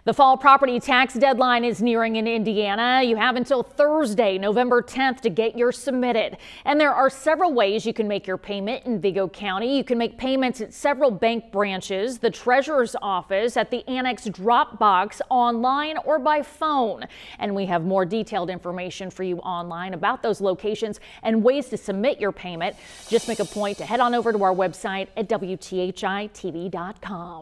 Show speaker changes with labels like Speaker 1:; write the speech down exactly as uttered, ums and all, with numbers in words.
Speaker 1: The fall property tax deadline is nearing in Indiana. You have until Thursday, November tenth to get yours submitted. And there are several ways you can make your payment in Vigo County. You can make payments at several bank branches, the treasurer's office, at the Annex drop box, online or by phone. And we have more detailed information for you online about those locations and ways to submit your payment. Just make a point to head on over to our website at W T H I T V dot com.